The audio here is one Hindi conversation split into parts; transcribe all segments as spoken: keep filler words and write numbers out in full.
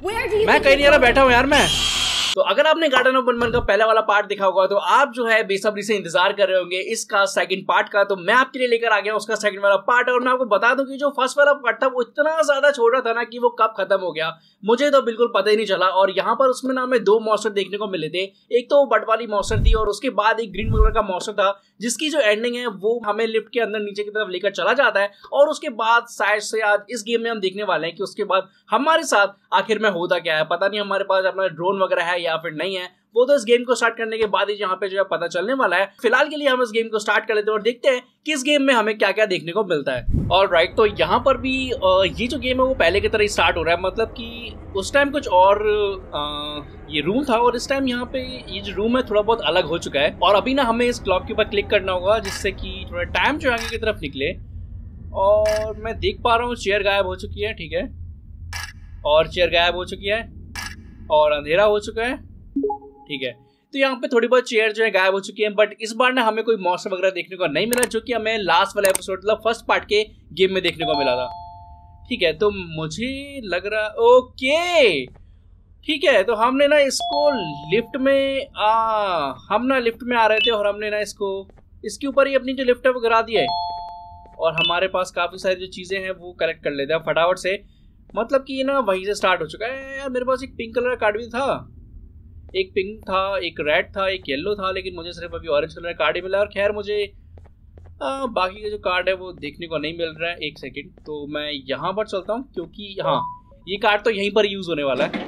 मैं कहीं नहीं आ रहा, बैठा हूँ यार मैं। तो अगर आपने गार्डन ऑफ वंडरलैंड का पहला वाला पार्ट देखा होगा तो आप जो है बेसब्री से इंतजार कर रहे होंगे इसका सेकंड पार्ट का। तो मैं आपके लिए लेकर आ गया उसका सेकंड वाला पार्ट। और मैं आपको बता दूं कि जो फर्स्ट वाला पार्ट था वो इतना ज्यादा छोटा था ना कि वो कब खत्म हो गया मुझे तो बिल्कुल पता ही नहीं चला। और यहाँ पर उसमें ना हमें दो मॉन्स्टर देखने को मिले थे, एक तो बट वाली मॉन्स्टर थी और उसके बाद एक ग्रीन कलर का मॉन्स्टर था जिसकी जो एंडिंग है वो हमें लिफ्ट के अंदर नीचे की तरफ लेकर चला जाता है। और उसके बाद शायद से आज इस गेम में हम देखने वाले हैं कि उसके बाद हमारे साथ आखिर में होता क्या है। पता नहीं हमारे पास अपना ड्रोन वगैरह है या फिर नहीं है, वो तो इस गेम को स्टार्ट करने के बाद ही यहाँ पे जो है पता चलने वाला है। फिलहाल के लिए हम इस गेम को स्टार्ट कर लेते हैं और देखते हैं कि इस गेम में हमें क्या क्या देखने को मिलता है। ऑलराइट, तो यहाँ पर भी ये जो गेम है वो पहले की तरह ही स्टार्ट हो रहा है। मतलब कि उस टाइम कुछ और आ, ये रूम था और इस टाइम यहाँ पे ये जो रूम है थोड़ा बहुत अलग हो चुका है। और अभी ना हमें इस क्लॉक के ऊपर क्लिक करना होगा जिससे कि थोड़ा टाइम जो आगे की तरफ निकले। और मैं देख पा रहा हूँ चेयर गायब हो चुकी है, ठीक है, और चेयर गायब हो चुकी है और अंधेरा हो चुका है, ठीक है। तो यहाँ पे थोड़ी बहुत चेयर जो है गायब हो चुकी है। बट इस बार ना हमें कोई मॉन्स्टर वगैरह देखने को नहीं मिला जो कि हमें लास्ट वाला एपिसोड मतलब फर्स्ट पार्ट के गेम में देखने को मिला था, ठीक है। तो मुझे लग रहा ओके ठीक है, तो हमने ना इसको लिफ्ट में आ हम ना लिफ्ट में आ रहे थे और हमने ना इसको इसके ऊपर ही अपनी जो लिफ्ट है वो गिरा दिया है। और हमारे पास काफ़ी सारी जो चीज़ें हैं वो कलेक्ट कर लेते हैं फटाफट से। मतलब कि ना वहीं से स्टार्ट हो चुका है यार। मेरे पास एक पिंक कलर का कार्ड भी था, एक पिंक था, एक रेड था, एक येलो था, लेकिन मुझे सिर्फ अभी ऑरेंज कलर का कार्ड ही मिला। और खैर मुझे आ, बाकी के जो कार्ड है वो देखने को नहीं मिल रहा है। एक सेकंड, तो मैं यहाँ पर चलता हूँ क्योंकि हाँ ये कार्ड तो यहीं पर यूज़ होने वाला है।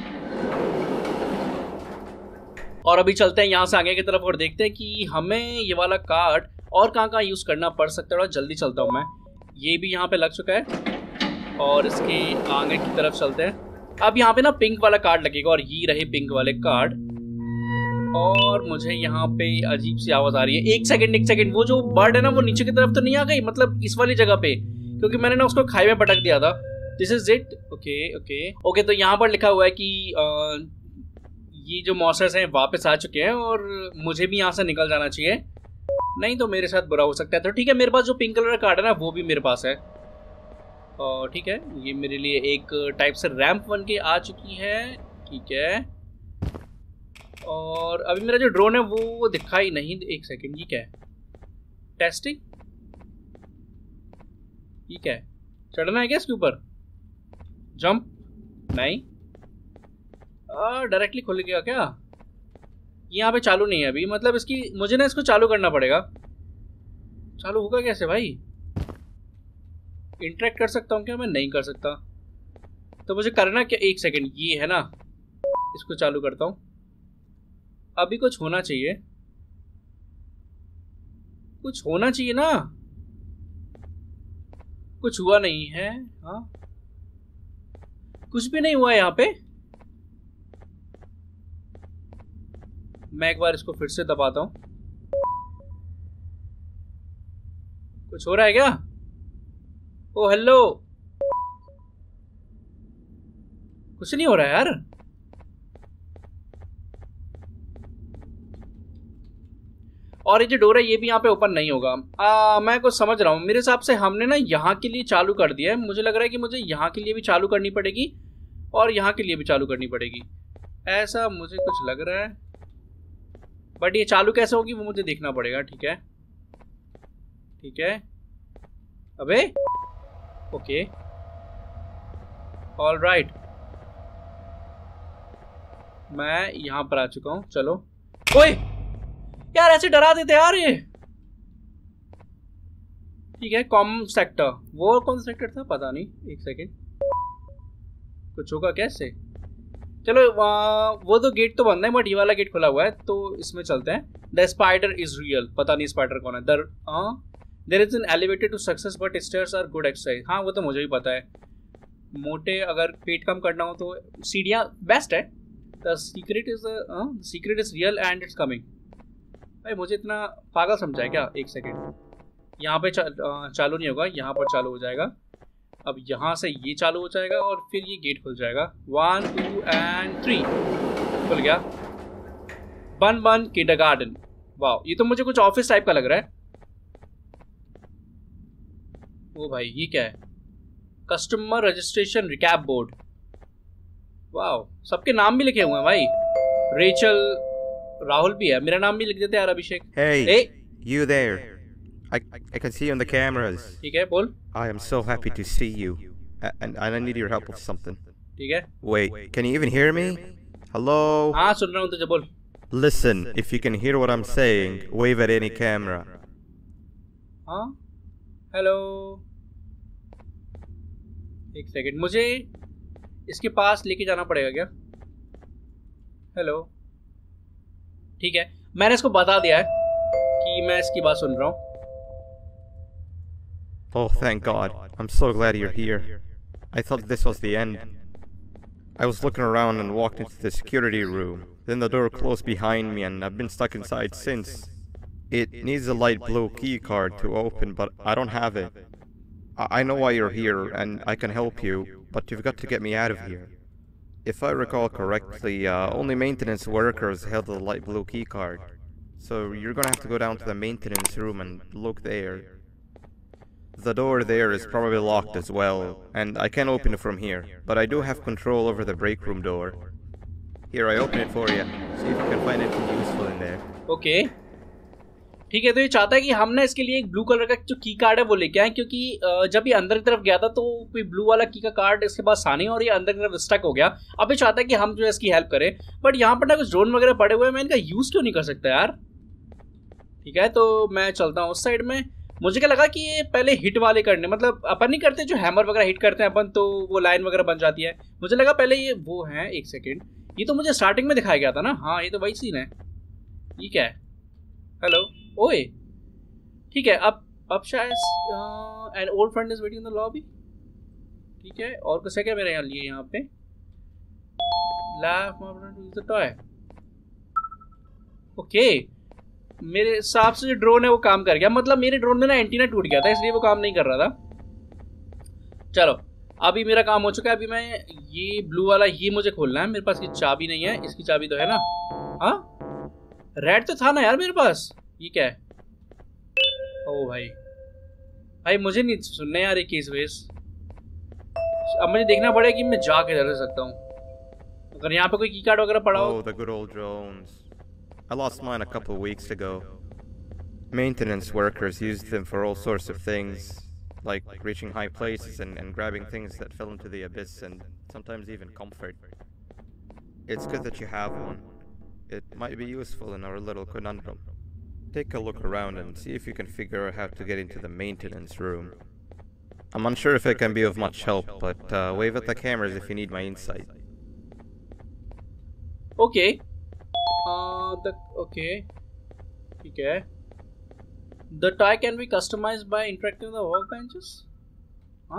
और अभी चलते हैं यहाँ से आगे की तरफ और देखते हैं कि हमें ये वाला कार्ड और कहाँ कहाँ यूज़ करना पड़ सकता है। और जल्दी चलता हूँ मैं, ये भी यहाँ पे लग चुका है और इसके आगे की तरफ चलते हैं। अब यहाँ पे ना पिंक वाला कार्ड लगेगा और ये रहे पिंक वाले कार्ड। और मुझे यहाँ पे अजीब सी आवाज़ आ रही है। एक सेकंड एक सेकंड वो जो बर्ड है ना वो नीचे की तरफ तो नहीं आ गई, मतलब इस वाली जगह पे, क्योंकि मैंने ना उसको खाई में पटक दिया था। This is it. Okay okay okay, तो यहाँ पर लिखा हुआ है कि आ, ये जो मॉन्स्टर्स हैं वापस आ चुके हैं और मुझे भी यहाँ से निकल जाना चाहिए, नहीं तो मेरे साथ बुरा हो सकता है। तो ठीक है, मेरे पास जो पिंक कलर का कार्ड है ना वो भी मेरे पास है और ठीक है, ये मेरे लिए एक टाइप से रैंप बन के आ चुकी है, ठीक है। और अभी मेरा जो ड्रोन है वो दिखाई नहीं। एक सेकंड, ये क्या है? टेस्टिंग, ये क्या है? चढ़ना है क्या इसके ऊपर? जंप नहीं, डायरेक्टली खुल गया क्या? यहाँ पे चालू नहीं है अभी, मतलब इसकी मुझे ना इसको चालू करना पड़ेगा। चालू होगा कैसे भाई? इंटरेक्ट कर सकता हूँ क्या? मैं नहीं कर सकता। तो मुझे करना क्या? एक सेकंड, ये है ना, इसको चालू करता हूँ। अभी कुछ होना चाहिए, कुछ होना चाहिए ना। कुछ हुआ नहीं है, हाँ कुछ भी नहीं हुआ यहाँ पे। मैं एक बार इसको फिर से दबाता हूँ। कुछ हो रहा है क्या? ओ हेलो, कुछ नहीं हो रहा है यार। और ये जो डोर है ये भी यहाँ पे ओपन नहीं होगा। आ, मैं कुछ समझ रहा हूँ, मेरे हिसाब से हमने ना यहाँ के लिए चालू कर दिया है। मुझे लग रहा है कि मुझे यहाँ के लिए भी चालू करनी पड़ेगी और यहाँ के लिए भी चालू करनी पड़ेगी, ऐसा मुझे कुछ लग रहा है। बट ये चालू कैसे होगी वो मुझे देखना पड़ेगा, ठीक है ठीक है। अबे ओके, ऑल राइट, मैं यहाँ पर आ चुका हूँ। चलो, ओए यार ऐसे डरा देते यार ये, ठीक है। कॉम सेक्टर, वो कौन सा सेक्टर था पता नहीं। एक सेकेंड, कुछ होगा कैसे? चलो वो तो गेट तो बंद है बट ये वाला गेट खुला हुआ है, तो इसमें चलते हैं। द स्पाइडर इज रियल, पता नहीं स्पाइडर कौन है। There there is an elevated to success but stairs are good exercise, हाँ वो तो मुझे भी पता है। मोटे अगर पेट कम करना हो तो सीढ़ियाँ बेस्ट है। The secret is secret is real and it's coming. भाई मुझे इतना पागल समझा है क्या? एक सेकेंड, यहाँ पे चा, चालू नहीं होगा, यहाँ पर चालू हो जाएगा। अब यहाँ से ये चालू हो जाएगा और फिर ये गेट खुल जाएगा। वन टू एंड थ्री, खुल गया। बन बन किंडरगार्टन, वाह ये तो मुझे कुछ ऑफिस टाइप का लग रहा है। ओ भाई ये क्या है? कस्टमर रजिस्ट्रेशन रिकैप बोर्ड, वाह, सबके नाम भी लिखे हुए हैं भाई। रेचल, राहुल भी है, मेरा नाम भी लिख देते यार, अभिषेक। Hey, A, you there? I I can see you on the cameras. ठीक है, बोल। I am so happy to see you, A- and I need your help with something. ठीक है, Wait, can you even hear me? Hello? हाँ सुन रहा हूँ तुझे, बोल। Listen, if you can hear what I'm saying, wave at any camera. हाँ, हेलो। एक सेकंड, मुझे इसके पास लेके जाना पड़ेगा क्या? हेलो, ठीक है, मैंने इसको बता दिया है कि मैं इसकी बात सुन रहा हूँ। Oh, thank God. I'm so glad you're here. I thought this was the end. I was looking around and walked into the security room. Then the door closed behind me and I've been stuck inside since. It needs a light blue key card to open, but I don't have it. I, I know why you're here and I can help you, but you've got to get me out of here. If I recall correctly, uh, only maintenance workers held the light blue key card. So you're gonna have to go down to the maintenance room and look there. The door there is probably locked as well, and I can't open it from here, but I do have control over the break room door. Here, I open it for you. See if you can find anything useful in there. Okay, ठीक है। तो ये चाहता है कि हम ना इसके लिए एक ब्लू कलर का जो की कार्ड है वो लेके आए, क्योंकि जब ये अंदर की तरफ गया था तो कोई ब्लू वाला की का कार्ड इसके पास था नहीं और ये अंदर की तरफ स्टक हो गया। अब ये चाहता है कि हम जो है इसकी हेल्प करें, बट यहाँ पर ना कुछ ड्रोन वगैरह पड़े हुए हैं, मैं इनका यूज़ क्यों नहीं कर सकता यार? ठीक है, तो मैं चलता हूँ उस साइड में। मुझे क्या लगा कि ये पहले हिट वाले करने, मतलब अपन नहीं करते जो हैमर वगैरह हिट करते हैं अपन तो वो लाइन वगैरह बन जाती है। मुझे लगा पहले ये वो है। एक सेकेंड, ये तो मुझे स्टार्टिंग में दिखाया गया था ना। हाँ, ये तो वही सीन है। ये क्या है? हेलो, ओए, ठीक है। अब अब शायद an old friend is waiting in the lobby. ठीक है, और कुछ है क्या मेरे यहाँ लिए? यहाँ पे लाफ टॉय। ओके, मेरे हिसाब से जो ड्रोन है वो काम कर गया, मतलब मेरे ड्रोन में ना एंटीना टूट गया था इसलिए वो काम नहीं कर रहा था। चलो, अभी मेरा काम हो चुका है। अभी मैं ये ब्लू वाला ये मुझे खोलना है। मेरे पास की चाबी नहीं है, इसकी चाबी तो है ना? हाँ, रेड तो था ना यार मेरे पास। ये क्या है? ओ भाई, भाई मुझे नहीं सुनने यार ये केस वेस। अब मुझे देखना पड़ेगा कि मैं जा के रह सकता हूँ। अगर यहाँ पे कोई की कार्ड वगैरह पड़ा हो। Oh, the good old drones. I lost mine a couple of weeks ago. Maintenance workers used them for all sorts of things, like reaching high places and, and grabbing things that fell into the abyss, and sometimes even comfort. It's good that you have one. It might be useful in our little conundrum. Take a look around and see if you can figure out how to get into the maintenance room. I'm unsure if it can be of much help, but uh, wave at the cameras if you need my insight. Okay. Uh, the okay. ठीक है। The toy can be customized by interacting with the workbenches. हाँ?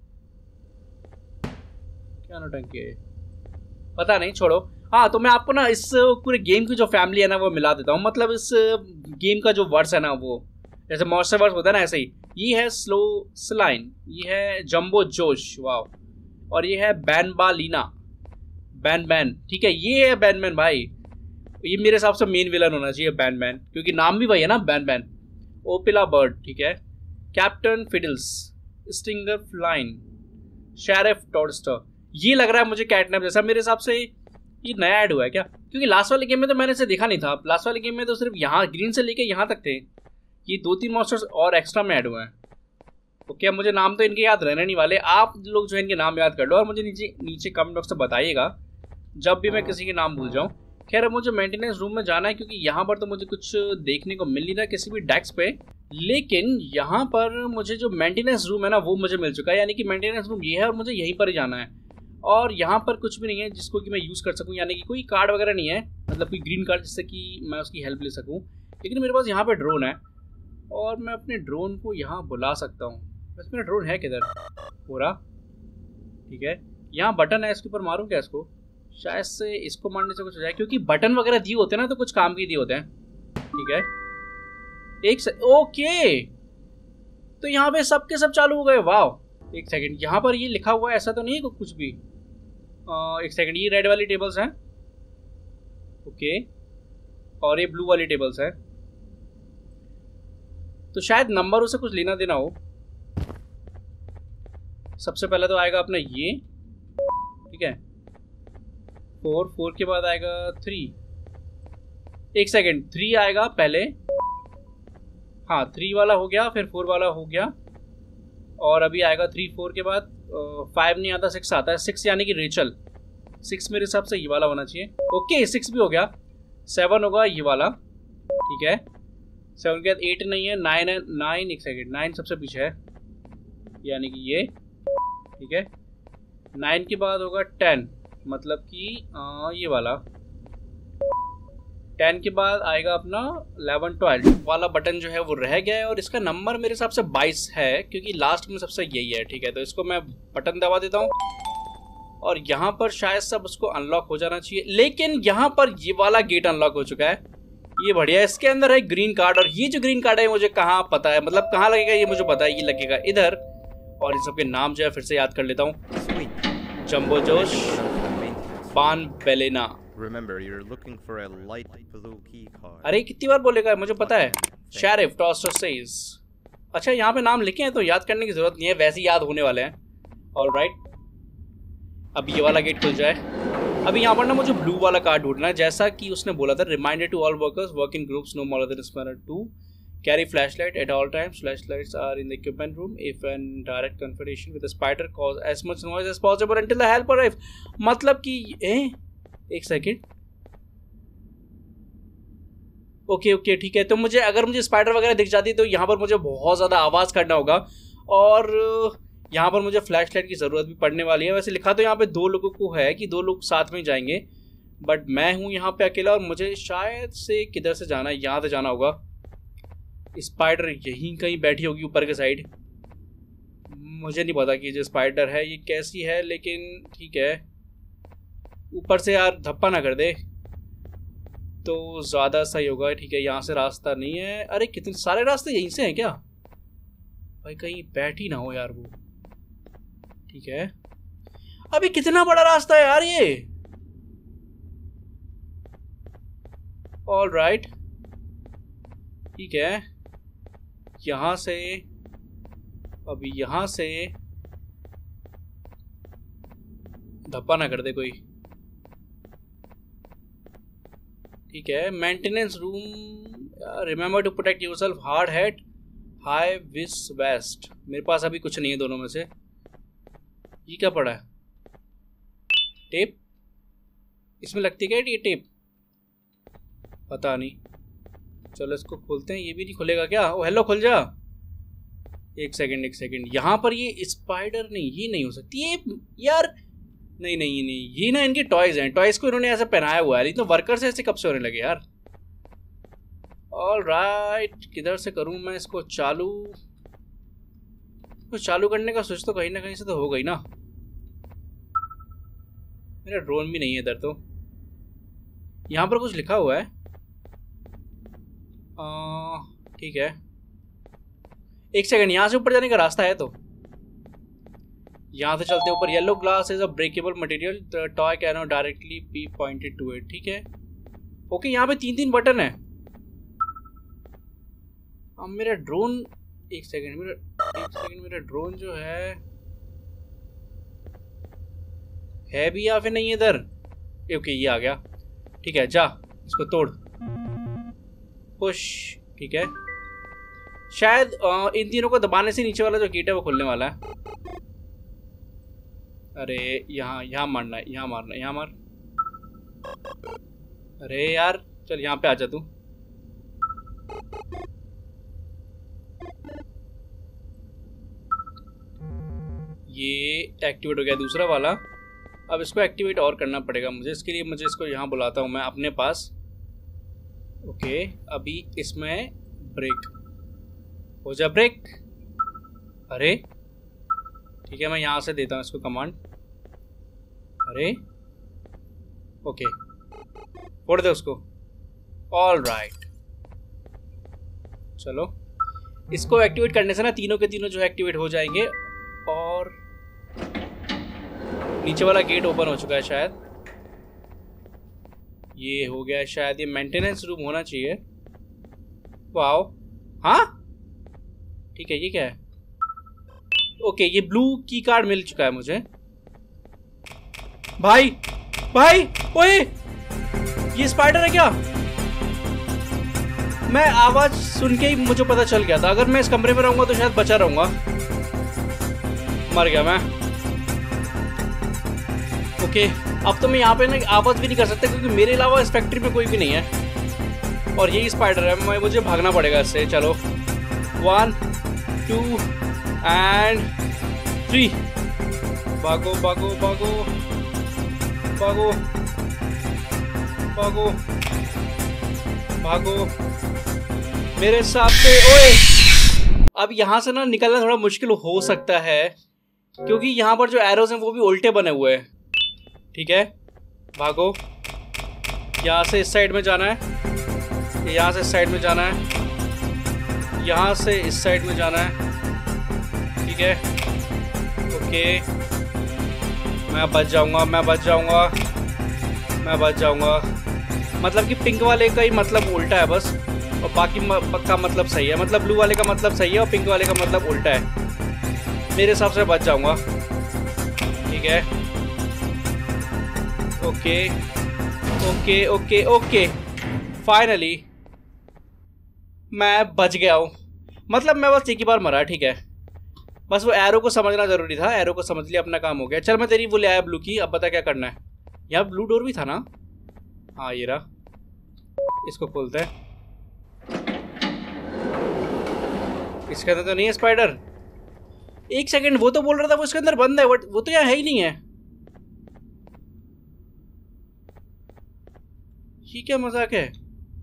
क्या नौटंकी है? पता नहीं, छोड़ो। हाँ, तो मैं आपको ना इस पूरे गेम की जो फैमिली है ना वो मिला देता हूँ। मतलब इस गेम का जो वर्ड्स है ना वो जैसे मॉन्स्टर वर्ड्स होता है ना, ऐसे ही ये है स्लो स्लाइन, ये है जंबो जोश, वाओ, और ये है बैनबालीना, बैन बैन। ठीक है, ये है बैन बैन भाई। ये मेरे हिसाब से मेन विलन होना चाहिए बैन बैन, क्योंकि नाम भी वही है ना, बैन बैन। ओपिला बर्ड, ठीक है। Captain Fiddles, Stinger Flynn, Sheriff Toadster. ये लग रहा है मुझे कैटनैप जैसा। मेरे हिसाब से ये नया ऐड हुआ है क्या? क्योंकि लास्ट वाले गेम में तो मैंने इसे देखा नहीं था। लास्ट वाले गेम में तो सिर्फ यहाँ ग्रीन से लेके यहाँ तक थे। ये दो तीन मॉन्स्टर्स और एक्स्ट्रा में ऐड हुए हैं। ओके, अब मुझे नाम तो इनके याद रहने नहीं वाले। आप लोग जो है इनके नाम याद कर लो और मुझे नीचे नीचे कमेंट बॉक्स में बताइएगा जब भी मैं किसी के नाम भूल जाऊँ। खैर, अब मुझे मेंटेनेंस रूम में जाना है क्योंकि यहाँ पर तो मुझे कुछ देखने को मिल नहीं रहा किसी भी डेस्क पे। लेकिन यहाँ पर मुझे जो मेंटेनेंस रूम है ना वो मुझे मिल चुका है, यानी कि मेंटेनेंस रूम ये है और मुझे यहीं पर ही जाना है। और यहाँ पर कुछ भी नहीं है जिसको कि मैं यूज़ कर सकूँ, यानी कि कोई कार्ड वगैरह नहीं है, मतलब कोई ग्रीन कार्ड जिससे कि मैं उसकी हेल्प ले सकूँ। लेकिन मेरे पास यहाँ पर ड्रोन है और मैं अपने ड्रोन को यहाँ बुला सकता हूँ। वैसे मेरा ड्रोन है किधर? पूरा ठीक है, यहाँ बटन है, इसके ऊपर मारूँ क्या इसको? शायद से इसको मारने से कुछ हो जाए, क्योंकि बटन वगैरह दिए होते हैं ना तो कुछ काम के दिए होते हैं। ठीक है, एक से ओके, तो यहाँ पे सब के सब चालू हो गए। वाह, एक सेकंड, यहाँ पर ये लिखा हुआ है, ऐसा तो नहीं है कुछ भी? आ, एक सेकंड, ये रेड वाली टेबल्स हैं, ओके, और ये ब्लू वाली टेबल्स हैं, तो शायद नंबर उसे कुछ लेना देना हो। सबसे पहले तो आएगा अपना ये, ठीक है, फोर, फोर के बाद आएगा थ्री। एक सेकेंड, थ्री आएगा पहले, हाँ थ्री वाला हो गया, फिर फोर वाला हो गया, और अभी आएगा थ्री फोर के बाद फाइव नहीं आता, सिक्स आता है। सिक्स यानी कि रेचल, सिक्स मेरे हिसाब से ये वाला होना चाहिए। ओके सिक्स भी हो गया। सेवन होगा ये वाला, ठीक है। सेवन के बाद एट नहीं है, नाइन है। नाइन, एक सेकेंड, नाइन सबसे पीछे है यानी कि ये, ठीक है। नाइन के बाद होगा टेन, मतलब कि आ, ये वाला। टेन के बाद आएगा अपना इलेवन ट्वेल्व वाला बटन जो है वो रह गया है, और इसका नंबर मेरे हिसाब से बाईस है क्योंकि लास्ट में सबसे यही है, ठीक है। तो इसको मैं बटन दबा देता हूँ और यहाँ पर शायद सब उसको अनलॉक हो जाना चाहिए, लेकिन यहाँ पर ये वाला गेट अनलॉक हो चुका है। ये बढ़िया है। इसके अंदर है ग्रीन कार्ड, और ये जो ग्रीन कार्ड है मुझे कहाँ पता है, मतलब कहाँ लगेगा ये मुझे पता है, ये लगेगा इधर। और इन सबके नाम जो है फिर से याद कर लेता हूँ। जंबो जोश, पान बेलेना। Remember, you're looking for a light blue key card. अरे कितनी बार बोलेगा, मुझे पता है। Sheriff Toadster says. अच्छा यहाँ पे नाम लिखे हैं तो याद करने की जरूरत नहीं है, वैसे ही याद होने वाले हैं। ऑलराइट, अब ये वाला गेट खुल जाए। अभी यहाँ पर ना मुझे ब्लू वाला कार्ड ढूंढना है, जैसा कि उसने बोला था, reminder to all workers work in groups no more than spanner two, carry flashlight at all times, flashlights are in the equipment room, if an direct confrontation with the spider cause as much noise as possible until the help arrive. मतलब कि ए एक सेकेंड, ओके ओके ठीक है। तो मुझे अगर मुझे स्पाइडर वगैरह दिख जाती तो यहाँ पर मुझे बहुत ज़्यादा आवाज़ करना होगा, और यहाँ पर मुझे फ्लैश लाइट की ज़रूरत भी पड़ने वाली है। वैसे लिखा तो यहाँ पे दो लोगों को है कि दो लोग साथ में जाएंगे, बट मैं हूँ यहाँ पे अकेला, और मुझे शायद से किधर से जाना है, यहाँ से जाना होगा। स्पाइडर यहीं कहीं बैठी होगी ऊपर के साइड, मुझे नहीं पता कि जो स्पाइडर है ये कैसी है, लेकिन ठीक है। ऊपर से यार धप्पा ना कर दे तो ज़्यादा सही होगा, ठीक है। यहाँ से रास्ता नहीं है। अरे कितने सारे रास्ते यहीं से हैं क्या भाई, कहीं बैठी ना हो यार वो, ठीक है। अभी कितना बड़ा रास्ता है यार ये। ऑल राइट, ठीक है। यहाँ से, अभी यहाँ से धप्पा ना कर दे कोई, ठीक है। Maintenance room, remember to protect yourself, hard head, high vis vest. मेरे पास अभी कुछ नहीं है दोनों में से। ये क्या पड़ा है, टेप, इसमें लगती है क्या ये टेप, पता नहीं। चलो इसको खोलते हैं, ये भी नहीं खुलेगा क्या। ओ हेलो, खुल जा। एक सेकंड एक सेकंड, यहाँ पर ये स्पाइडर नहीं, ये नहीं हो सकती ये यार, नहीं नहीं नहीं, ये ना इनके टॉयज हैं, टॉयज को इन्होंने ऐसा पहनाया हुआ है। ये तो वर्कर्स ऐसे कब से होने लगे यार। ऑल राइट, किधर से करूं मैं इसको चालू, तो चालू करने का सोच तो कहीं ना कहीं से तो हो गई ना। मेरा ड्रोन भी नहीं है इधर तो। यहाँ पर कुछ लिखा हुआ है, ठीक है। एक सेकंड, यहाँ से ऊपर जाने का रास्ता है तो यहाँ से चलते ऊपर। Yellow glass is a breakable material, the toy can not directly be pointed to it, ठीक है। ओके, यहाँ पे तीन तीन बटन है। अब मेरा ड्रोन, एक सेकंड मेरा एक सेकंड मेरा ड्रोन जो है है भी या फिर नहीं इधर। ओके ये आ गया, ठीक है। जा इसको तोड़, पुश, ठीक है। शायद आ, इन तीनों को दबाने से नीचे वाला जो गेट है वो खुलने वाला है। अरे यहाँ यहाँ मारना है, यहाँ मारना है, यहाँ मार। अरे यार चल यहाँ पे आ जा तू। ये एक्टिवेट हो गया दूसरा वाला। अब इसको एक्टिवेट और करना पड़ेगा मुझे। इसके लिए मुझे इसको यहाँ बुलाता हूँ मैं अपने पास। ओके, अभी इसमें ब्रेक हो जा, ब्रेक। अरे ठीक है, मैं यहाँ से देता हूँ इसको कमांड। अरे ओके, फोड़ दे उसको। ऑल राइट, चलो इसको एक्टिवेट करने से ना तीनों के तीनों जो एक्टिवेट हो जाएंगे। और नीचे वाला गेट ओपन हो चुका है शायद, ये हो गया शायद। ये मेंटेनेंस रूम होना चाहिए। वाओ, हाँ ठीक है। ये क्या है? ओके, ये ब्लू की कार्ड मिल चुका है मुझे। भाई भाई ओए ये स्पाइडर है क्या? मैं आवाज सुन के ही मुझे पता चल गया था। अगर मैं इस कमरे में रहूंगा तो शायद बचा रहूंगा। मर गया मैं। ओके अब तो मैं यहाँ पे ना आवाज भी नहीं कर सकता क्योंकि मेरे अलावा इस फैक्ट्री में कोई भी नहीं है और यही स्पाइडर है। मैं मुझे भागना पड़ेगा इससे। चलो वन टू एंड थ्री। भागो भागो भागो भागो भागो भागो मेरे हिसाब से। ओए अब यहाँ से ना निकलना थोड़ा मुश्किल हो सकता है क्योंकि यहाँ पर जो एरोज हैं वो भी उल्टे बने हुए हैं। ठीक है भागो। यहाँ से इस साइड में जाना है, यहाँ से इस साइड में जाना है, यहाँ से इस साइड में जाना है। ठीक है ओके मैं बच जाऊंगा, मैं बच जाऊंगा, मैं बच जाऊंगा। मतलब कि पिंक वाले का ही मतलब उल्टा है बस और बाकी का मतलब सही है। मतलब ब्लू वाले का मतलब सही है और पिंक वाले का मतलब उल्टा है। मेरे हिसाब से बच जाऊंगा। ठीक है okay okay okay okay finally मैं बच गया हूँ। मतलब मैं बस एक ही बार मरा। ठीक है बस वो एरो को समझना जरूरी था। एरो को समझ लिया, अपना काम हो गया। चल मैं तेरी वो ले आया ब्लू की। अब बता क्या करना है। यहाँ ब्लू डोर भी था ना? हाँ ये रहा, इसको खोलते हैं। इसके अंदर तो नहीं है स्पाइडर। एक सेकंड, वो तो बोल रहा था वो इसके अंदर बंद है बट वो तो यहाँ है ही नहीं है। ये क्या मजाक है।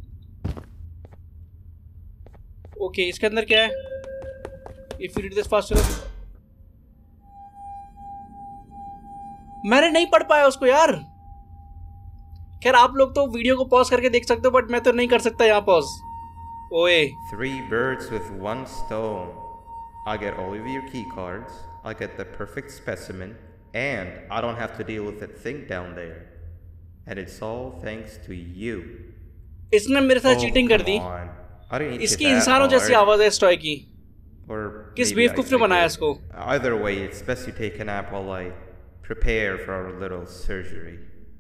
ओके इसके अंदर क्या है? If you read this fast enough. मैंने नहीं पढ़ पाया उसको यार। खैर आप लोग तो वीडियो को पॉज करके देख सकते हो बट मैं तो नहीं कर सकता यहाँ पॉज। ओए Three birds with one stone. I'll get all of your key cards. I'll get the perfect specimen, and I don't have to deal with that thing down there. And it's all thanks to you. इसने मेरे साथ चीटिंग कर दी। इसकी इंसानों जैसी आवाज है इस टॉय की। किस बेवकूफ ने बनाया इसको? Either way, it's best you take a nap while I prepare for our little surgery.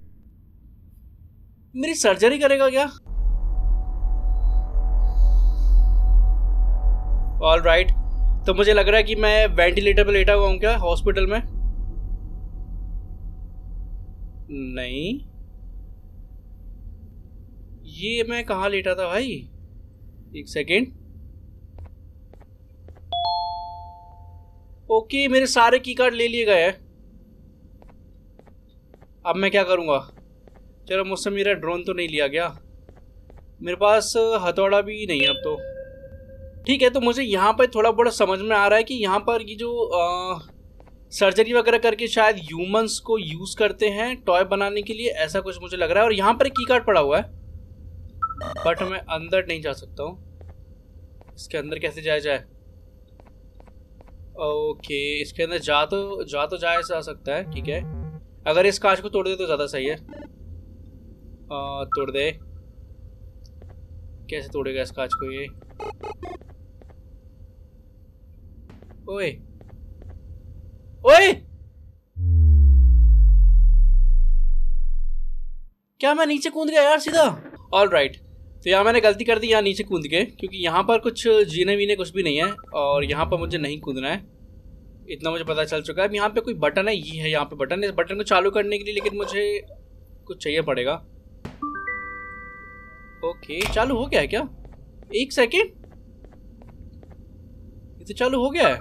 मेरी सर्जरी करेगा क्या? All right. तो मुझे लग रहा है कि मैं वेंटिलेटर पे लेटा हुआ हूँ क्या हॉस्पिटल में? नहीं, ये मैं कहाँ लेटा था भाई? एक सेकेंड। ओके मेरे सारे की कार्ड ले लिए गए हैं। अब मैं क्या करूँगा? चलो मुझसे मेरा ड्रोन तो नहीं लिया गया। मेरे पास हथौड़ा भी नहीं है अब तो। ठीक है तो मुझे यहाँ पर थोड़ा बड़ा समझ में आ रहा है कि यहाँ पर ये जो आ, सर्जरी वगैरह करके शायद ह्यूमंस को यूज़ करते हैं टॉय बनाने के लिए, ऐसा कुछ मुझे लग रहा है। और यहाँ पर एक की कार्ड पड़ा हुआ है बट मैं अंदर नहीं जा सकता हूँ। इसके अंदर कैसे जाया जाए? ओके इसके अंदर जा तो जा तो जाया जा सकता है। ठीक है अगर इस कांच को तोड़ दे तो ज़्यादा सही है। आ, तोड़ दे। कैसे तोड़ेगा इस कांच को ये? ओए ओए क्या मैं नीचे कूद गया यार सीधा? ऑल राइट तो यहाँ मैंने गलती कर दी यहाँ नीचे कूद के, क्योंकि यहाँ पर कुछ जीने वीने कुछ भी नहीं है और यहाँ पर मुझे नहीं कूदना है। इतना मुझे पता चल चुका है। यहाँ पे कोई बटन है, ये है यहाँ पे बटन। इस बटन को चालू करने के लिए लेकिन मुझे कुछ चाहिए पड़ेगा। ओके चालू हो गया है क्या? एक सेकेंड, ये तो चालू हो गया है।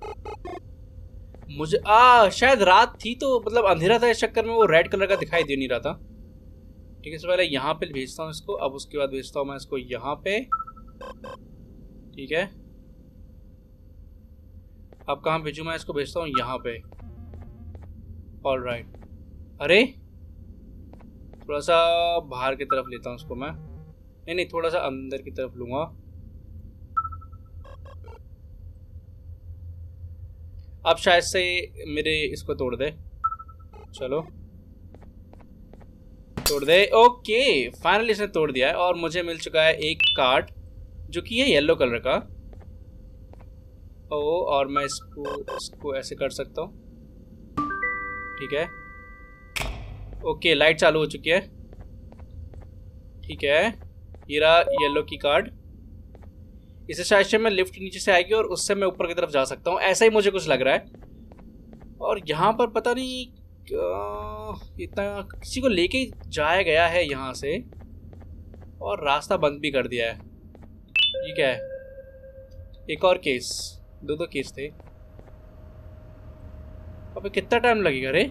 मुझे आ शायद रात थी तो मतलब अंधेरा था, इस चक्कर में वो रेड कलर का दिखाई दे नहीं रहा था। ठीक है, इससे पहले यहाँ पे भेजता हूँ इसको, अब उसके बाद भेजता हूँ मैं इसको यहाँ पे। ठीक है, अब कहाँ भेजूँ मैं इसको? भेजता हूँ यहाँ पे। ऑल राइट, अरे थोड़ा सा बाहर की तरफ लेता हूँ इसको मैं। नहीं नहीं, थोड़ा सा अंदर की तरफ लूँगा। अब शायद से मेरे इसको तोड़ दे। चलो तोड़ दे। ओके फाइनली इसने तोड़ दिया है और मुझे मिल चुका है एक कार्ड जो कि है येलो कलर का। ओ और मैं इसको इसको ऐसे कर सकता हूँ। ठीक है, ओके, लाइट चालू हो चुकी है। ठीक है, ये रहा येलो की कार्ड। इसे शायद से मैं लिफ्ट नीचे से आएगी और उससे मैं ऊपर की तरफ जा सकता हूँ, ऐसा ही मुझे कुछ लग रहा है। और यहाँ पर पता नहीं इतना किसी को लेके जाया गया है यहाँ से, और रास्ता बंद भी कर दिया है। ये क्या है? एक और केस, दो दो केस थे। अबे कितना टाइम लगेगा रे?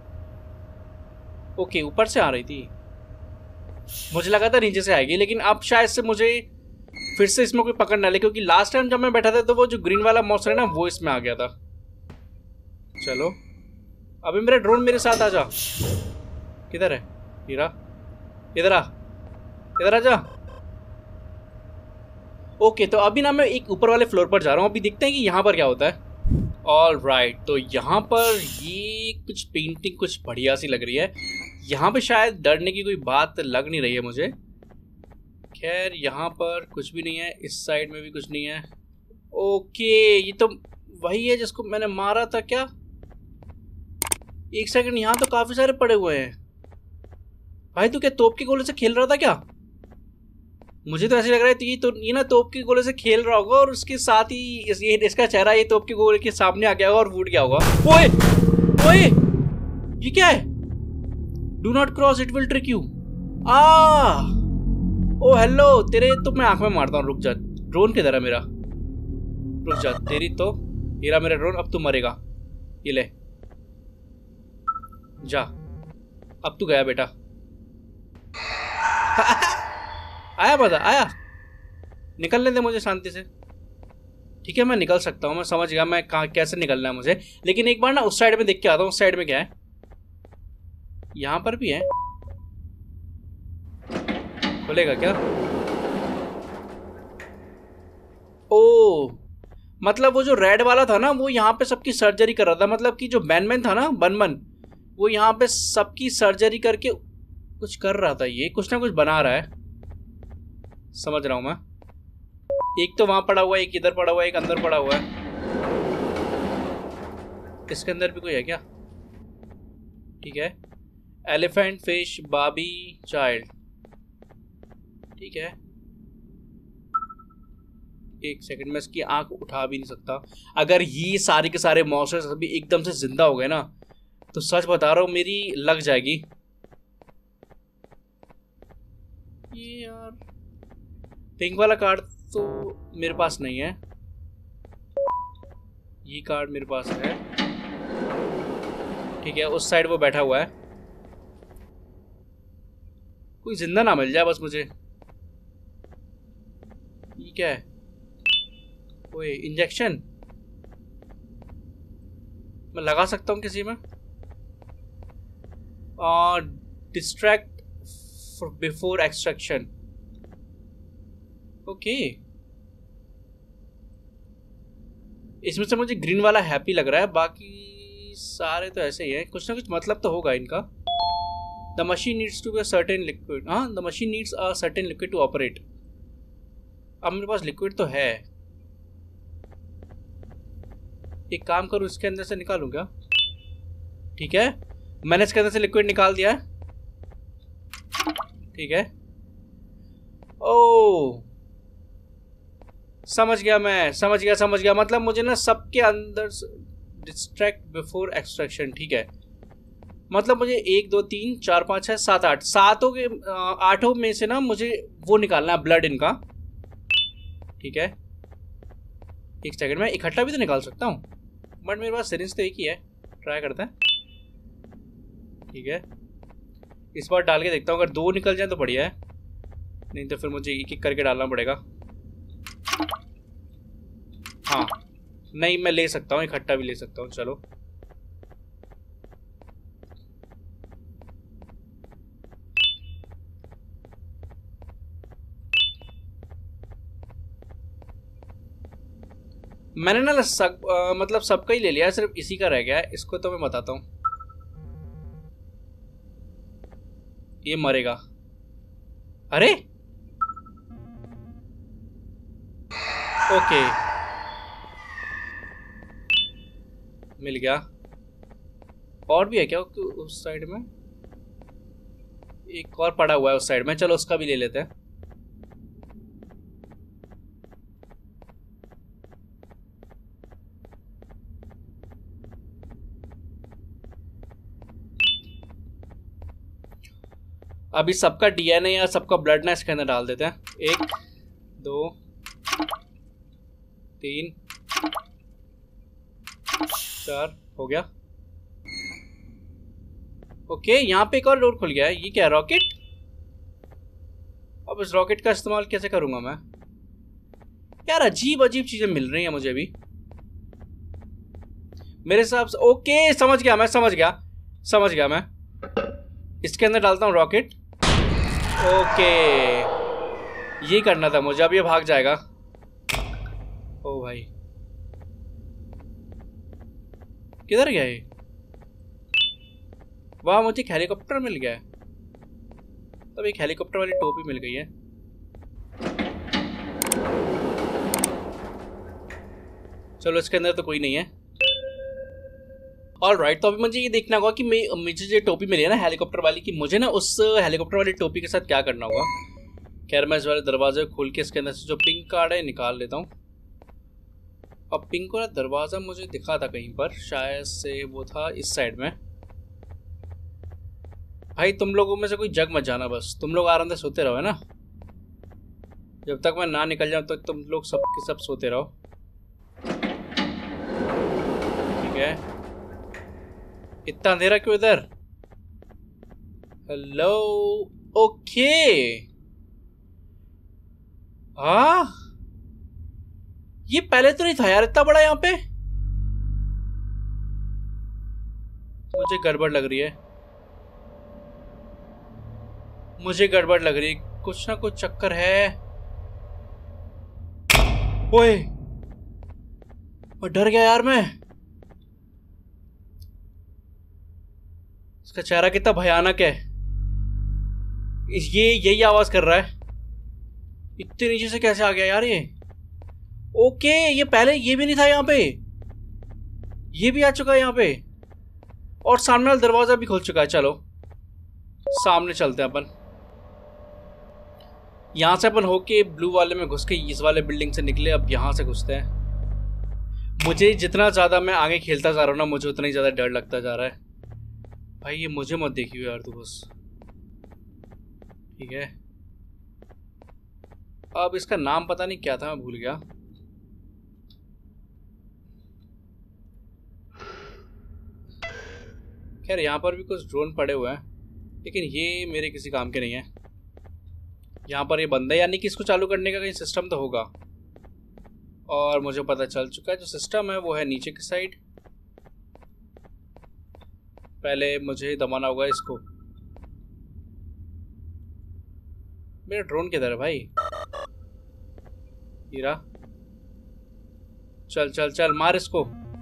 ओके, ऊपर से आ रही थी, मुझे लगा था नीचे से आएगी, लेकिन अब शायद से मुझे फिर से इसमें कोई पकड़ ना ले, क्योंकि लास्ट टाइम जब मैं बैठा था तो वो जो ग्रीन वाला मॉन्स्टर है ना वो इसमें आ गया था। चलो अभी मेरा ड्रोन मेरे साथ आ जा। किधर है हीरा? इधर आ, इधर आ जा। ओके, तो अभी ना मैं एक ऊपर वाले फ्लोर पर जा रहा हूँ, अभी देखते हैं कि यहाँ पर क्या होता है। ऑल राइट, तो यहाँ पर ये कुछ पेंटिंग कुछ बढ़िया सी लग रही है। यहाँ पे शायद डरने की कोई बात लग नहीं रही है मुझे। खैर यहाँ पर कुछ भी नहीं है, इस साइड में भी कुछ नहीं है। ओके, ये तो वही है जिसको मैंने मारा था क्या? एक सेकंड, यहाँ तो काफी सारे पड़े हुए हैं। भाई तू क्या तोप के गोले से खेल रहा था क्या? मुझे तो ऐसे लग रहा है तो ये तो ये ना तोप के गोले से खेल रहा होगा और उसके साथ ही इस, ये, इसका चेहरा ये तोप के गोले के सामने आ गया होगा और फूट गया होगा। ओए ओए, ये क्या है? Do not cross, it will trick you. आ ओ हेलो, तेरे तो मैं आंख में मारता हूँ। रुक जा, ड्रोन किधर है मेरा? रुक जा, तेरी तो हीरा मेरा ड्रोन, अब तू मरेगा। ये ले जा, अब तू गया बेटा। आया बता, आया। निकलने दे मुझे शांति से। ठीक है, मैं निकल सकता हूँ, मैं समझ गया मैं कहाँ कैसे निकलना है मुझे। लेकिन एक बार ना उस साइड में देख के आता हूँ, उस साइड में क्या है। यहाँ पर भी है, खुलेगा क्या? ओ मतलब वो जो रेड वाला था ना, वो यहाँ पे सबकी सर्जरी कर रहा था। मतलब कि जो बैनमैन था ना, बनमन, वो यहाँ पे सबकी सर्जरी करके कुछ कर रहा था। ये कुछ ना कुछ बना रहा है, समझ रहा हूं मैं। एक तो वहां पड़ा हुआ है, एक इधर पड़ा हुआ है, एक अंदर पड़ा हुआ है। इसके अंदर भी कोई है क्या? ठीक है, एलिफेंट, फिश, बाबी, चाइल्ड। ठीक है, एक सेकंड में इसकी आंख उठा भी नहीं सकता। अगर ये सारे के सारे मॉन्स्टर्स अभी एकदम से जिंदा हो गए ना, तो सच बता रहा हूं मेरी लग जाएगी। ये यार पिंक वाला कार्ड तो मेरे पास नहीं है, ये कार्ड मेरे पास है। ठीक है, उस साइड वो बैठा हुआ है। कोई जिंदा ना मिल जाए बस मुझे। ये क्या है? ओए इंजेक्शन मैं लगा सकता हूँ किसी में। Distract before extraction. ओके, इसमें से मुझे ग्रीन वाला हैप्पी लग रहा है, बाकी सारे तो ऐसे ही हैं। कुछ ना कुछ मतलब तो होगा इनका। The machine needs to be a certain liquid. हाँ, the machine needs a certain liquid to operate. अब मेरे पास लिक्विड तो है, एक काम करूँ इसके अंदर से निकालूं क्या? ठीक है, मैंने इसके अंदर से लिक्विड निकाल दिया है। ठीक है, ओ समझ गया मैं, समझ गया समझ गया। मतलब मुझे ना सबके अंदर डिस्ट्रैक्ट बिफोर एक्सट्रैक्शन। ठीक है, मतलब मुझे एक दो तीन चार पाँच छः सात आठ सातों के आठों में से ना मुझे वो निकालना है, ब्लड इनका। ठीक है, एक सेकंड में इकट्ठा भी तो निकाल सकता हूँ, बट मेरे पास सिरिंज तो एक ही है। ट्राई करते हैं। ठीक है, इस बार डाल के देखता हूँ, अगर दो निकल जाए तो बढ़िया है, नहीं तो फिर मुझे एक एक करके डालना पड़ेगा। हाँ नहीं, मैं ले सकता हूँ, इकट्ठा भी ले सकता हूँ। चलो मैंने ना सब आ, मतलब सबका ही ले लिया, सिर्फ इसी का रह गया है। इसको तो मैं बताता हूँ, ये मरेगा। अरे ओके, मिल गया। और भी है क्या उस साइड में? एक और पड़ा हुआ है उस साइड में, चलो उसका भी ले लेते हैं। अभी सबका डीएनए या सबका ब्लड ना इसके अंदर डाल देते हैं। एक, दो, तीन, चार, हो गया। ओके, यहाँ पे एक और डोर खुल गया है। ये क्या है, रॉकेट? अब इस रॉकेट का इस्तेमाल कैसे करूंगा मैं? यार अजीब अजीब चीजें मिल रही हैं मुझे भी मेरे हिसाब से। ओके समझ गया मैं, समझ गया समझ गया मैं। इसके अंदर डालता हूँ रॉकेट। ओके, ये करना था मुझे। अब ये भाग जाएगा। ओ भाई, किधर गया ये? वाह, मुझे एक हेलीकॉप्टर मिल गया है। तब एक हेलीकॉप्टर वाली टोपी मिल गई है। चलो, इसके अंदर तो कोई नहीं है। ऑल राइट, तो अभी मुझे ये देखना होगा कि मैं मुझे जो टोपी मिली है ना हेलीकॉप्टर वाली, कि मुझे ना उस हेलीकॉप्टर वाली टोपी के साथ क्या करना होगा। खैर, मैं इस वाले दरवाजे को खोल के इसके अंदर से जो पिंक कार्ड है निकाल लेता हूँ। अब पिंक वाला दरवाज़ा मुझे दिखा था कहीं पर, शायद से वो था इस साइड में। भाई तुम लोगों में से कोई जग मत जाना, बस तुम लोग आराम से सोते रहो, है ना। जब तक मैं ना निकल जाऊँ तो तुम लोग सब के सब सोते रहो, ठीक है। इतना अंधेरा क्यों इधर? Hello, okay. हाँ, ये पहले तो नहीं था यार इतना बड़ा यहाँ पे। मुझे गड़बड़ लग रही है, मुझे गड़बड़ लग रही है। कुछ ना कुछ चक्कर है। ओए, मैं डर गया यार। मैं इसका चेहरा कितना भयानक है। ये यही आवाज कर रहा है। इतने नीचे से कैसे आ गया यार ये? ओके, ये पहले ये भी नहीं था यहाँ पे, ये भी आ चुका है यहाँ पे। और सामने वाला दरवाजा भी खुल चुका है। चलो सामने चलते हैं अपन। यहाँ से अपन होके ब्लू वाले में घुस के इस वाले बिल्डिंग से निकले। अब यहाँ से घुसते हैं। मुझे जितना ज़्यादा मैं आगे खेलता जा रहा हूँ ना, मुझे उतना ही ज़्यादा डर लगता जा रहा है। भाई ये मुझे मत देखियो यार तू बस, ठीक है। अब इसका नाम पता नहीं क्या था, मैं भूल गया। खैर यहाँ पर भी कुछ ड्रोन पड़े हुए हैं, लेकिन ये मेरे किसी काम के नहीं है। यहाँ पर ये बंद है, यानी कि इसको चालू करने का कहीं सिस्टम तो होगा। और मुझे पता चल चुका है जो सिस्टम है वो है नीचे की साइड। पहले मुझे दबाना होगा इसको। मेरा ड्रोन किधर है भाई? हीरा, चल चल चल मार इसको।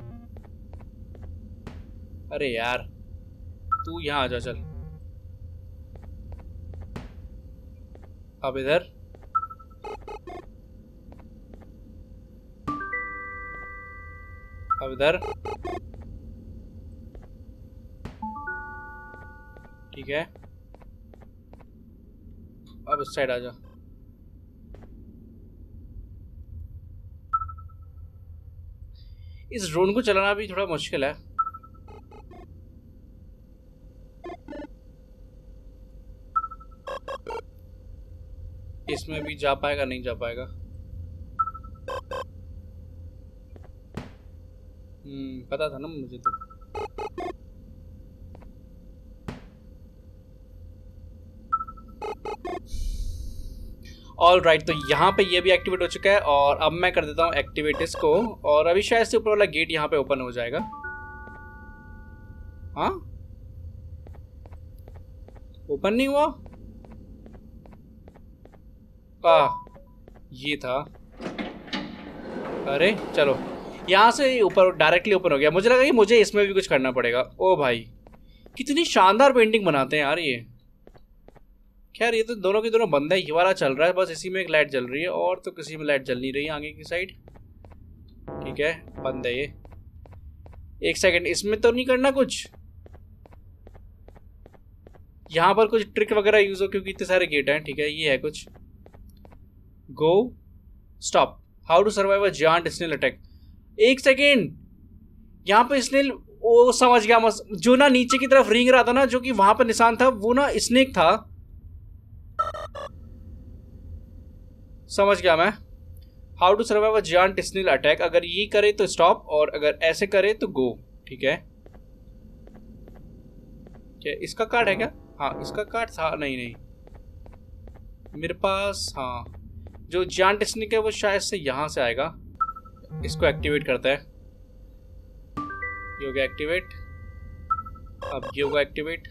अरे यार तू यहाँ आ जा, चल। अब इधर अब इधर ठीक है। अब इस साइड आ जा। इस ड्रोन को चलाना भी थोड़ा मुश्किल है। इसमें भी जा पाएगा नहीं जा पाएगा। हम्म पता था ना मुझे तो। ऑल राइट, तो यहाँ पे ये भी एक्टिवेट हो चुका है। और अब मैं कर देता हूँ एक्टिवेट इसको। और अभी शायद से ऊपर वाला गेट यहाँ पे ओपन हो जाएगा। हाँ, ओपन नहीं हुआ। आ, ये था। अरे चलो, यहाँ से ऊपर डायरेक्टली ओपन हो गया। मुझे लगा कि मुझे इसमें भी कुछ करना पड़ेगा। ओ भाई, कितनी शानदार पेंटिंग बनाते हैं यार ये। खैर ये तो दोनों के दोनों बंद है। ये वाला चल रहा है, बस इसी में एक लाइट जल रही है और तो किसी में लाइट जल नहीं रही है आगे की साइड। ठीक है, बंद है ये। एक सेकंड, इसमें तो नहीं करना कुछ। यहाँ पर कुछ ट्रिक वगैरह यूज हो क्योंकि इतने सारे गेट हैं। ठीक है, ये है कुछ। Go stop, how to survive a giant snail attack. एक सेकेंड, यहाँ पे स्नेल, वो समझ गया मस, जो ना नीचे की तरफ रिंग रहा था ना, जो कि वहां पर निशान था, वो ना स्नेक था। समझ गया मैं। How to survive a giant snail attack, अगर ये करे तो स्टॉप और अगर ऐसे करे तो गो। ठीक है, क्या इसका कार्ड है क्या? हाँ इसका कार्ड था। नहीं नहीं मेरे पास। हाँ जो जायंट स्नेक है वो शायद से यहां से आएगा। इसको एक्टिवेट करता है। ये हो गया एक्टिवेट। अब ये होगा एक्टिवेट।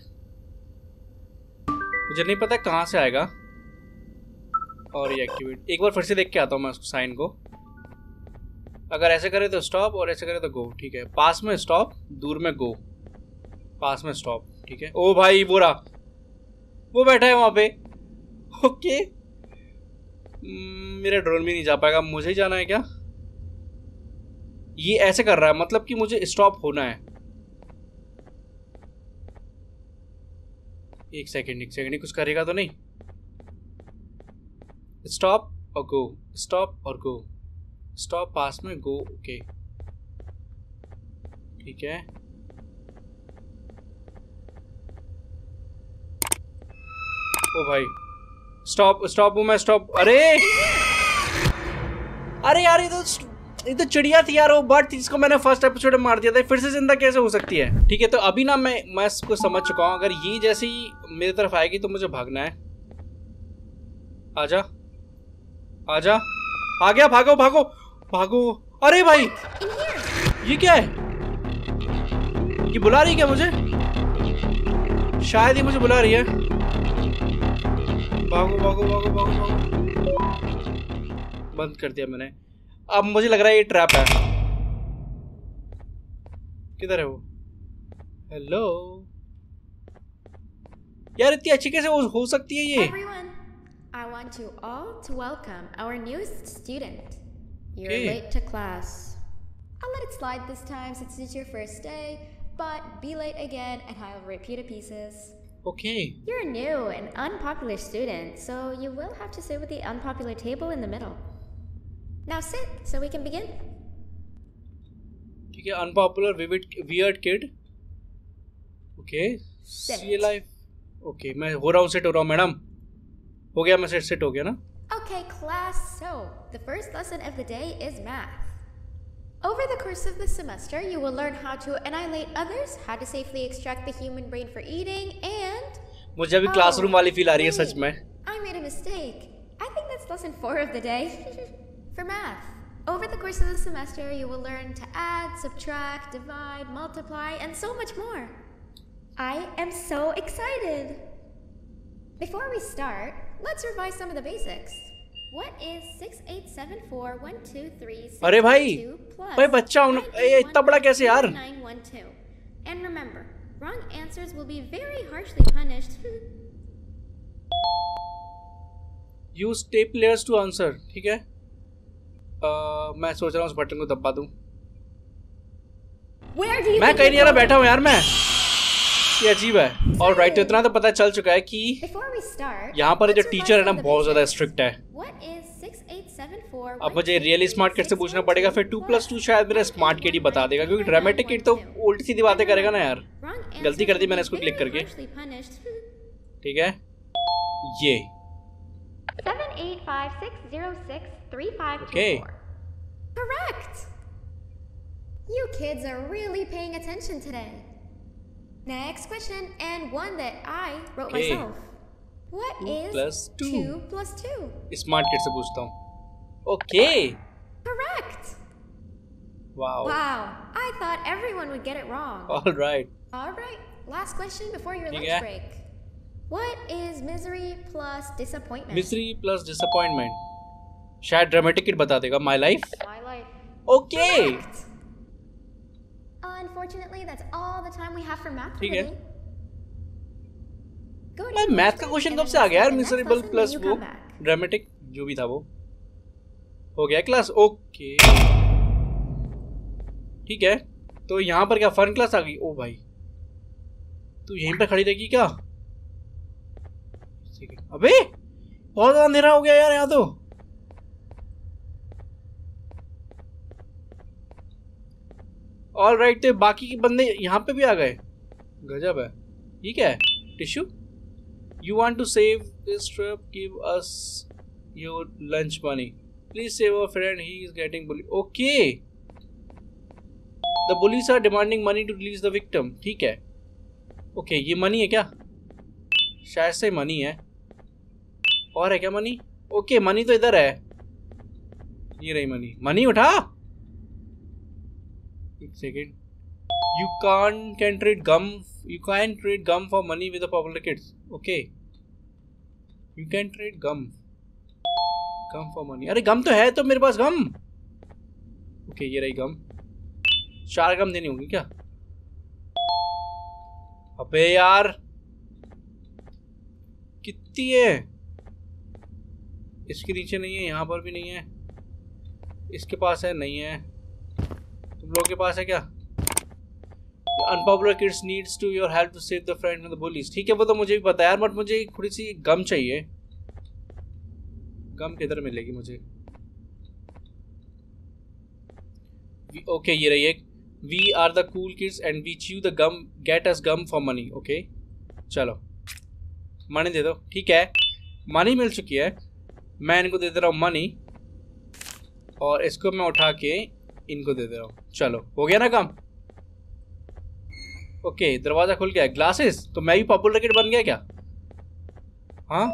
मुझे नहीं पता कहां से आएगा। और ये एक्टिवेट। एक बार फिर से देख के आता हूं मैं उसको, साइन को। अगर ऐसे करे तो स्टॉप और ऐसे करे तो गो। ठीक है, पास में स्टॉप, दूर में गो, पास में स्टॉप। ठीक है, ओ भाई बोरा वो बैठा है वहां पे। ओके, मेरा ड्रोन भी नहीं जा पाएगा। मुझे ही जाना है क्या? ये ऐसे कर रहा है, मतलब कि मुझे स्टॉप होना है। एक सेकेंड एक सेकेंड, कुछ करेगा तो नहीं? स्टॉप और गो, स्टॉप और गो, स्टॉप, पास में गो। ओके ठीक है। ओ भाई स्टॉप स्टॉप हूं मैं, स्टॉप। अरे अरे यार, ये तो ये तो चिड़िया थी यार, वो बर्ड थी जिसको मैंने फर्स्ट एपिसोड में मार दिया था। फिर से जिंदा कैसे हो सकती है? ठीक है, तो अभी ना मैं मैं इसको समझ चुका हूँ। अगर ये जैसे ही मेरी तरफ आएगी तो मुझे भागना है। आजा आजा, आ गया, भागो भागो भागो। अरे भाई ये क्या है? ये बुला रही है क्या मुझे? शायद ये मुझे बुला रही है। भागो भागो भागो भागो भागो। बंद कर दिया मैंने। अब मुझे लग रहा है ये ट्रैप है। किधर है वो? हेलो यार, इतनी अच्छी कैसे हो, हो सकती है ये? Everyone, I want you all to welcome our newest student. You're Okay. late to class. I'll let it slide this time since it's your first day, but be late again and I'll rip you to pieces. Okay You're a new and unpopular student, so you will have to sit with the unpopular table in the middle. Now sit so we can begin. ठीक है, unpopular weird kid. Okay see life. Okay मैं हो रहा हूँ, सेट हो रहा हूँ मैडम। हो गया, मैं सेट सेट हो गया ना। Okay, class, so the first lesson of the day is math. Over the course of the semester, you will learn how to annihilate others, how to safely extract the human brain for eating, and... मुझे अभी क्लासरूम वाली फील आ रही है सच में। I made a mistake. I think that's lesson four of the day. For math, over the course of the semester, you will learn to add, subtract, divide, multiply, and so much more. I am so excited. Before we start, let's revise some of the basics. What is six eight seven four one two three six अरे भाई two plus भाई बच्चा हूँ, ये इतना बड़ा कैसे यार? nine one two. And remember, wrong answers will be very harshly punished. Use tape layers to answer. ठीक है, uh, मैं सोच रहा हूँ उस बटन को दबा दूं। Where do you मैं think कहीं you're नहीं आ रहा, going? बैठा हूँ यार मैं। ये अजीब है। और राइट, इतना तो पता चल चुका है कि Before we start, यहाँ पर जो let's टीचर है ना revise some of the बहुत ज्यादा basics. स्ट्रिक्ट है। What is six eight seven four अब मुझे रियली स्मार्ट किड से पूछना पड़ेगा, फिर टू प्लस टू शायद मेरा स्मार्ट किड ही बता देगा, क्योंकि ड्रामेटिक किड तो उल्टी सीधी बातें करेगा ना यार। गलती कर दी मैंने इसको क्लिक करके। ठीक है, ये seven eight five six zero six three five two Okay. four. Correct. You kids are really paying attention today. Next question, and one that I wrote Okay. myself. What Two is plus two. two plus two? Smart kid से पूछता हूँ। Okay Correct. Wow Wow, I thought everyone would get it wrong. Alright. All right, last question before your ठीक lunch है। break. What is misery plus disappointment? Misery plus disappointment. शायद ड्रामेटिक किड बता देगा। My life. My life. Okay Correct. Unfortunately, that's all the time we have for math for ठीक है। today. Go to मैं your मैथ lunch का break क्वेश्चन and कब then से आ we'll गया यार? see the next miserable lesson when plus you वो come back. ड्रामेटिक जो भी था वो हो गया क्लास। ओके ठीक है, तो यहाँ पर क्या फन क्लास आ गई? ओ भाई तू यहीं पर खड़ी रहेगी क्या? अबे बहुत अंधेरा हो गया यार यहाँ तो। ऑल राइट, तो बाकी के बंदे यहाँ पे भी आ गए, गजब है। ठीक है, tissue, you want to save this trip, give us your lunch money, please save our friend, he is getting bully. Okay, the bullies are demanding money to release the victim. ठीक है, ओके okay, ये मनी है क्या? शायद से मनी है। और है क्या मनी? ओके okay, मनी तो इधर है, ये रही मनी। मनी उठा, एक second. You can can trade gum, you can trade gum for money with the popular kids. Okay, you can trade gum, gum for money. अरे गम तो है तो मेरे पास गम। ओके okay, ये रही गम, चार गम देनी होगी क्या? अबे यार कितनी है? इसके नीचे नहीं है, यहाँ पर भी नहीं है, इसके पास है नहीं है, तुम लोगों के पास है क्या? Unpopular kids needs to your help to save the friend from the bullies. ठीक है, वो तो मुझे भी पता है यार, बट मुझे थोड़ी सी गम चाहिए। गम किधर मिलेगी मुझे? ओके okay, ये रही एक, We are the cool kids and we chew the gum, get us gum for money. Okay okay? चलो मनी दे दो। ठीक है, मनी मिल चुकी है, मैं इनको दे दे रहा हूँ मनी, और इसको मैं उठा के इनको दे दे रहा हूँ। चलो हो गया ना काम। ओके okay, दरवाजा खुल गया। ग्लासेस, तो मैं भी पॉपुलर किड बन गया क्या? हाँ,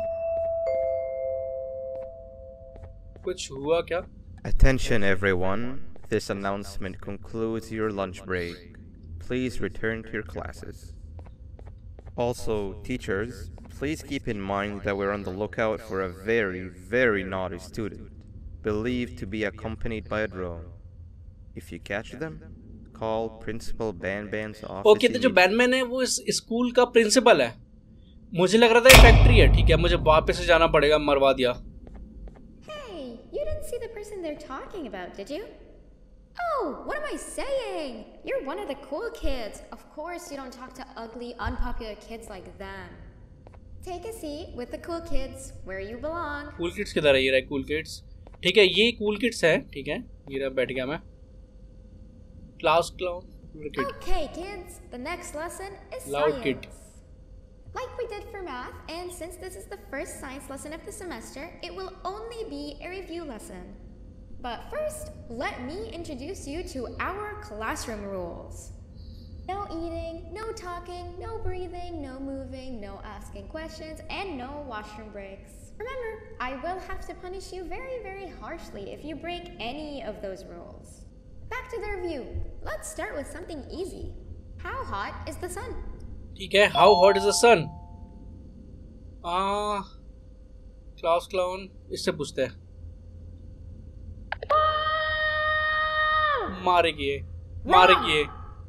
कुछ हुआ क्या? Attention everyone. This announcement concludes your lunch break. Please return to your classes. Also, teachers, please keep in mind that we're on the lookout for a very, very naughty student, believed to be accompanied by a drone. If you catch them, call Principal Banban's office. Okay, तो जो बैनमैन है वो इस स्कूल का प्रिंसिपल है। मुझे लग रहा था ये फैक्ट्री है। ठीक है, मुझे वापस से जाना पड़ेगा, मरवा दिया। Hey, you didn't see the person they're talking about, did you? Oh, what am I saying? You're one of the cool kids. Of course you don't talk to ugly, unpopular kids like them. Take a seat with the cool kids where you belong. Cool kids किधर है? ये रहा cool kids। ठीक है, ये cool kids है। ठीक है, ये रहा, बैठ गया मैं। Class clown, kid. Okay, kids, the next lesson is Loud science. kid. Like we did for math, and since this is the first science lesson of the semester, it will only be a review lesson. But first, let me introduce you to our classroom rules. No eating, no talking, no breathing, no moving, no asking questions, and no washroom breaks. Remember, I will have to punish you very, very harshly if you break any of those rules. Back to the review. Let's start with something easy. How hot is the sun? ठीक है, how hot is the sun? Ah, class clown, इससे पूछते हैं। मारे किए मारे किए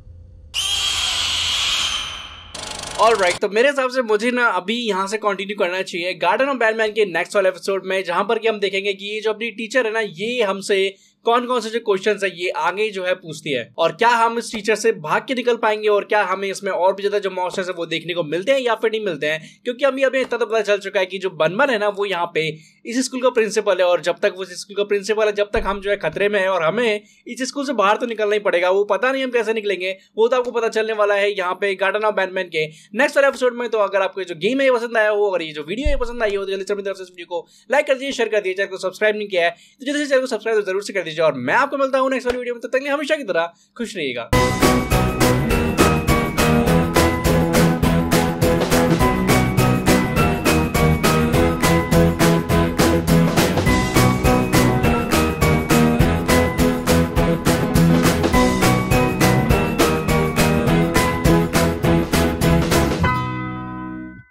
ऑलराइट, तो मेरे हिसाब से मुझे ना अभी यहाँ से कंटिन्यू करना चाहिए गार्डन ऑफ बैनमैन के नेक्स्ट वाले एपिसोड में, जहां पर कि हम देखेंगे कि ये जो अपनी टीचर है ना, ये हमसे कौन कौन से जो क्वेश्चंस है ये आगे जो है पूछती है, और क्या हम इस टीचर से भाग के निकल पाएंगे, और क्या हमें इसमें और भी ज्यादा जो मॉन्स्टर्स है वो देखने को मिलते हैं या फिर नहीं मिलते हैं। क्योंकि अभी अभी इतना तो पता चल चुका है कि जो बनमन है ना वो यहाँ पे इस स्कूल का प्रिंसिपल है, और जब तक वो इस स्कूल का प्रिंसिपल है जब तक हम जो है खतरे में है, और हमें इस स्कूल से बाहर तो निकलना ही पड़ेगा। वो पता नहीं हम कैसे निकलेंगे, वो तो आपको पता चलने वाला है यहाँ पे गार्डन ऑफ बैनमैन के नेक्स्ट वाले एपिसोड में। तो अगर आपको जो गेम है ये पसंद आया हो, अगर ये जो वीडियो है पसंद आई हो, तो जल्दी से अपनी तरफ से इस वीडियो को लाइक कर दीजिए, शेयर कर दीजिए। चैनल को सब्सक्राइब नहीं किया है तो जल्दी से चैनल को सब्सक्राइब जरूर से कर दीजिए, और मैं आपको मिलता हूँ नेक्स्ट वाली वीडियो में। तब तक हमेशा की तरह खुश रहिएगा।